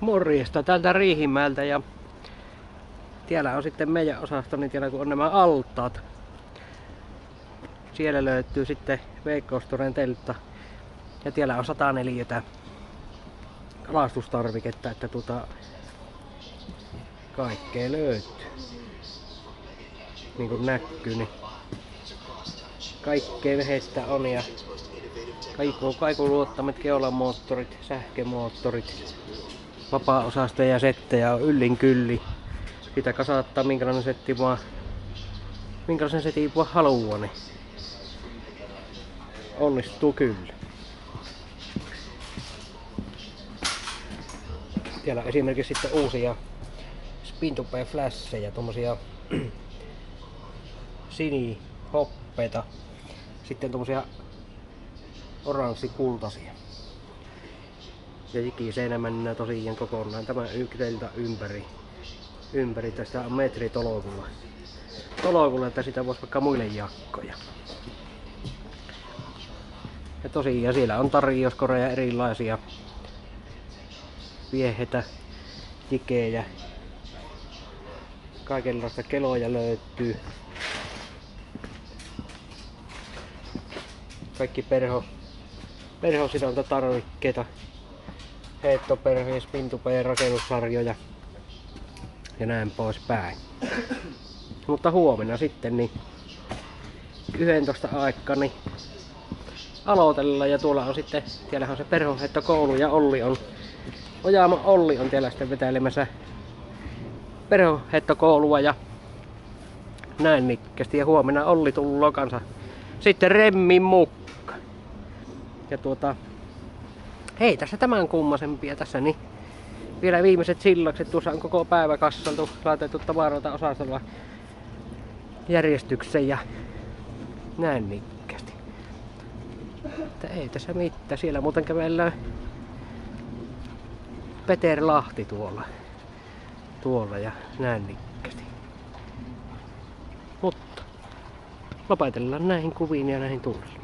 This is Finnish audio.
Morjesta täältä Riihimäeltä ja täällä on sitten meidän osasto, niin täällä kun on nämä altaat. Siellä löytyy sitten Veikkaus-Storen teltta ja täällä on 104 kalastustarviketta, että kaikkea löytyy. Niin kuin näkyy, niin kaikkea vehestä on ja kaikuluottamet, keulamoottorit, sähkömoottorit, vapaa-osastoja ja settejä on yllin kylli. Sitä kasattaa minkälainen minkälaisen setin vaan haluaa, niin onnistuu kyllä. Täällä on esimerkiksi sitten uusia spintupe-flässejä, tommosia sinihoppeita, sitten tommosia oranssikultaisia. Ja jikiseinämänä tosiaan kokonaan tämä teltta ympäri. Tästä on metri tolkulla, että sitä voisi vaikka muille jakkoja. Ja tosiaan siellä on tarjouskoreja erilaisia viehetä, jikejä, kaikenlaista keloja löytyy. Kaikki perhosidontatarvikkeita, heittoperhoja, spintupeja, rakennussarjoja ja näin poispäin. Mutta huomenna sitten niin 11 aikaa niin aloitellaan ja tuolla on sitten, tiellähän on se perhoheittokoulu ja Ojaamo Olli on täällä sitten vetäilemässä perhoheittokoulua ja näin nikkästi ja huomenna Olli tulloo kanssa sitten remmin mukaan. Ja ei tässä tämän kummasempia tässä niin. Vielä viimeiset sillakset, tuossa on koko päivä kassaltu, laitettu tavaroita osastolla järjestykseen ja näin nikkästi. Mutta ei tässä mitään, siellä muuten kävellään Peter Lahti tuolla ja näin nikkästi. Mutta lopetellaan näihin kuviin ja näihin tunnelmiin.